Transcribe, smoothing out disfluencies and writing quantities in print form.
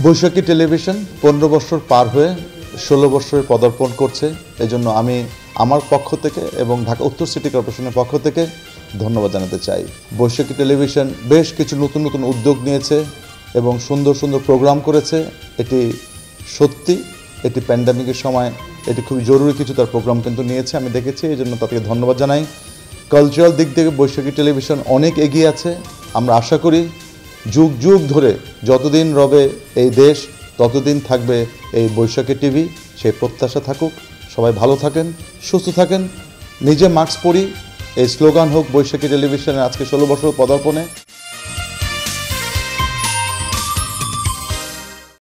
বৈশাখী television 15 বছর পার হয়ে 16 বছরে পদার্পণ করছে। এজন্য আমি আমার পক্ষ থেকে এবং ঢাকা উত্তর সিটি কর্পোরেশনের পক্ষ থেকে ধন্যবাদ জানাতে চাই। বৈশাখী টেলিভিশন বেশ কিছু নতুন নতুন উদ্যোগ নিয়েছে এবং সুন্দর সুন্দর প্রোগ্রাম করেছে। এটি সত্যি এটি প্যান্ডেমিকের সময় এটি খুবই জরুরি কিছু তার প্রোগ্রাম কিন্তু নিয়েছে, আমি দেখেছি, এই জন্য তাদেরকে ধন্যবাদ জানাই। কালচারাল দিক থেকে বৈশাখী টেলিভিশন অনেক এগিয়ে আছে। আমরা আশা করি যুগ যুগ ধরে যতদিন রবে এই দেশ ততদিন থাকবে এই বৈশাখী টিভি, সেই প্রত্যাশা থাকুক। সবাই ভালো থাকেন, সুস্থ থাকেন, নিজে মাস্ক পরি। এই স্লোগান হোক বৈশাখী টেলিভিশনের আজকে 16 বছর পদার্পণে।